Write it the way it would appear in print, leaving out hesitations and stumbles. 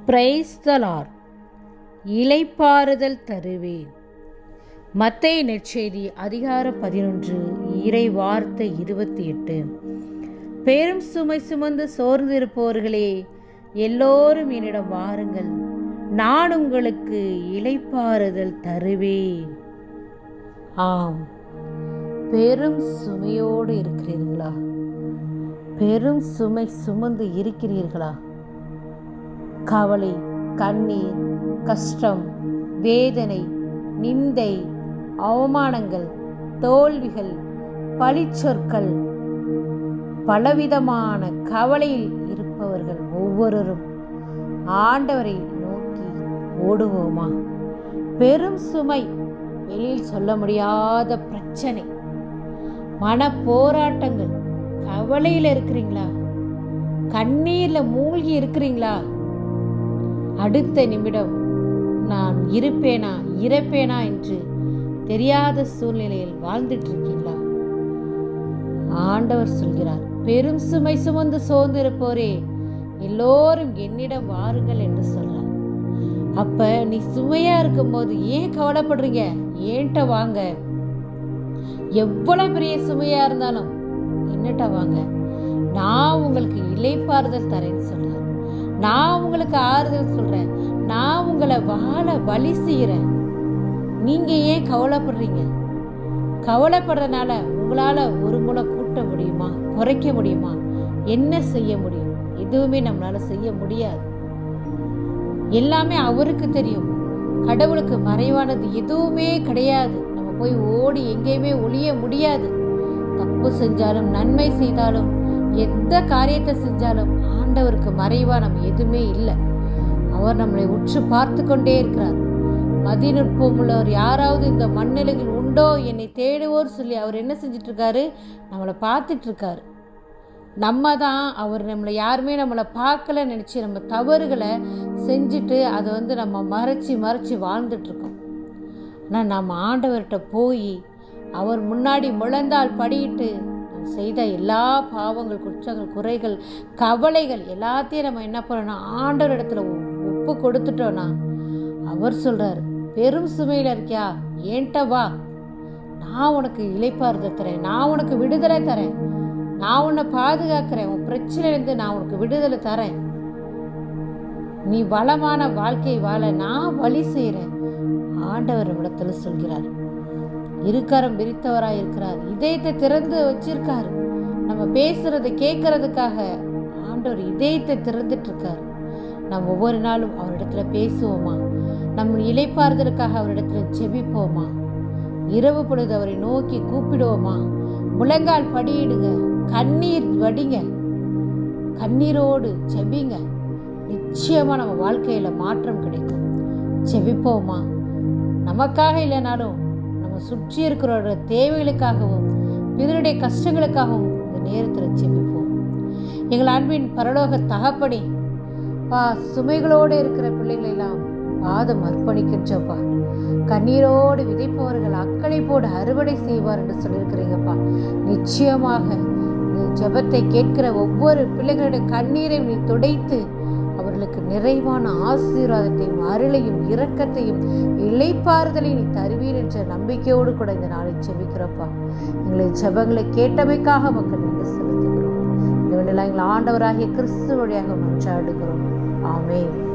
Praise the Lord. இளைப்பாறுதல் தருவேன். மத்தேயு நற்செய்தி அதிகாரம் 11 இறை வார்த்தை 28. பெரும் சுமை சுமந்து சோர்ந்திருப்பவர்களே, எல்லோரும் என்னிடம் வாருங்கள், நான் உங்களுக்கு இளைப்பாறுதல் தருவேன். ஆம், பெரும் சுமையோடு இருக்கிறீர்களா? பெரும் சுமை சுமந்து இருக்கிறீர்களா? கவலை, கண்ணீர், கஷ்டம், வேதனை, நிந்தை, அவமானங்கள், தோல்விகள், பழிச்சொற்கள், பலவிதமான கவலையில் இருப்பவர்கள் ஒவ்வொருவரும் ஆண்டவரை நோக்கி ஓடுவோமா? பெரும் சுமை, வெளியில் சொல்ல முடியாத பிரச்சனை, மன போராட்டங்கள், கவலையில் இருக்கிறீங்களா? கண்ணீர்ல மூழ்கி இருக்கிறீங்களா? அடுத்த நிமிடம் நான் இருப்பேனா இறப்பேனா என்று தெரியாத சூழ்நிலையில் வாழ்ந்துட்டு இருக்கீங்களா? ஆண்டவர் சொல்கிறார், பெரும் சுமை சுமந்து சோர்ந்திருப்போரே, எல்லோரும் என்னிடம் வாருங்கள் என்று சொல்லலாம். அப்ப நீ சுமையா இருக்கும் போது ஏன் கவலைப்படுறீங்க? ஏன்ட்ட வாங்க. எவ்வளவு பெரிய சுமையா இருந்தாலும் என்னட்ட வாங்க, நான் உங்களுக்கு இளைப்பாறுதல் தரேன்னு சொல்றேன். நான் உங்களுக்கு ஆறுதல் சொல்றேன். நான் உங்களை வாழ வழி செய்யறேன். நீங்க ஏன் கவலைப்படுறீங்க? கவலைப்படுறதுனால உங்களால ஒரு முளை கூட்ட முடியுமா? குறைக்க முடியுமா? என்ன செய்ய முடியும்? எதுவுமே நம்மளால செய்ய முடியாது. எல்லாமே அவருக்கு தெரியும். கடவுளுக்கு மறைவானது எதுவுமே கிடையாது. நம்ம போய் ஓடி எங்கேயுமே ஒளிய முடியாது. தப்பு செஞ்சாலும் நன்மை செய்தாலும் எந்த காரியத்தை செஞ்சாலும் ஆண்டவருக்கு மறைவா நம்ம எதுவுமே இல்லை. அவர் நம்மளை உற்று பார்த்து கொண்டே இருக்கிறார். மதிநுட்பம் உள்ளவர் யாராவது இந்த மண்ணிலையில் உண்டோ, என்னை தேடுவோர் சொல்லி அவர் என்ன செஞ்சிட்டு இருக்காரு? நம்மளை பார்த்துட்டு இருக்காரு. நம்ம தான் அவர் நம்மளை யாருமே நம்மளை பார்க்கல நினைச்சு நம்ம தவறுகளை செஞ்சுட்டு அதை நம்ம மறைச்சி வாழ்ந்துட்டு இருக்கோம். ஆனால் நம்ம ஆண்டவர்கிட்ட போய் அவர் முன்னாடி முழந்தால் படியிட்டு செய்த எல்லா பாவங்கள், குற்றங்கள், குறைகள், கவலைகள் எல்லாத்தையும் நம்ம என்ன பண்ணணும்? ஆண்டவர் இடத்துல ஒப்பு கொடுத்துட்டோன்னா அவர் சொல்றாரு, பெரும் சுமையில இருக்கியா? ஏன்ட்ட வா, நான் உனக்கு இளைப்பாறுதல் தரேன், நான் உனக்கு விடுதலை தரேன், நான் உன்னை பாதுகாக்கிறேன், உன் பிரச்சனையிலிருந்து நான் உனக்கு விடுதலை தரேன், நீ வளமான வாழ்க்கை வாழ நான் வழி செய்கிறேன். ஆண்டவர் இடத்துல சொல்கிறார். இருக்கரம் விரித்தவராய் இருக்கிறார். இதயத்தை திறந்து வச்சிருக்காரு. நம்ம பேசுறதை கேட்கறதுக்காக ஆண்டவர் இதயத்தை திறந்துட்டு இருக்காரு. நம்ம ஒவ்வொரு நாளும் அவரிடத்துல பேசுவோமா? நம்ம இளைப்பாறுதலுக்காக அவரிடத்துல ஜெபிப்போமா? இரவு பொழுது அவரை நோக்கி கூப்பிடுவோமா? முழங்கால் படியிடுங்க, கண்ணீர் வடிங்க, கண்ணீரோடு ஜெபிங்க. நிச்சயமா நம்ம வாழ்க்கையில மாற்றம் கிடைக்கும். ஜெபிப்போமா? நமக்காக இல்லைனாலும் சுற்றி இருக்கிறோட தேவைகளுக்காகவும் பிறருடைய கஷ்டங்களுக்காகவும் இந்த நேரத்தில் ஜெபிப்போம். எங்கள் அன்பின் பரலோக தகப்பனே, சுமைகளோடு இருக்கிற பிள்ளைகளை எல்லாம் பாதம் அர்ப்பணிக்கின்றப்பா. கண்ணீரோடு விதைப்பவர்கள் அக்கறை போடு அறுவடை செய்வார் என்று சொல்லியிருக்கிறீங்கப்பா. நிச்சயமாக இந்த ஜெபத்தை கேட்கிற ஒவ்வொரு பிள்ளைகளுடைய கண்ணீரையும் நீ துடைத்து அவர்களுக்கு நிறைவான ஆசீர்வாதத்தையும் அருளையும் இரக்கத்தையும் இளைப்பாறுதலையும் நீ தருவீர் என்ற நம்பிக்கையோடு கூட இந்த நாளை ஜெபிக்கிறப்பா. எங்களை ஜெபங்களை கேட்டமைக்காக மக்கள் நன்றி செலுத்துகிறோம். இந்த வேளையில் எங்கள் ஆண்டவராகிய கிறிஸ்து வழியாக மன்றாடுகிறோம். ஆமென்.